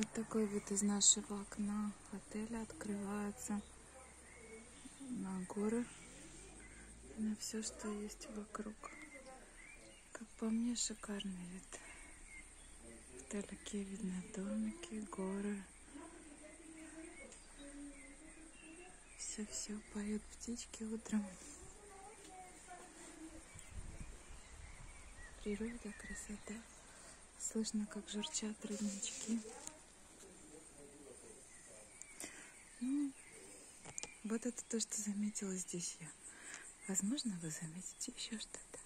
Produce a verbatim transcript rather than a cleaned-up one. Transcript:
Вот такой вид из нашего окна отеля открывается на горы, на все, что есть вокруг. Как по мне, шикарный вид. Вдалеке видны домики, горы. Все-все поют птички утром. Природа, красота. Слышно, как журчат роднички. Ну, вот это то, что заметила здесь я. Возможно, вы заметите еще что-то.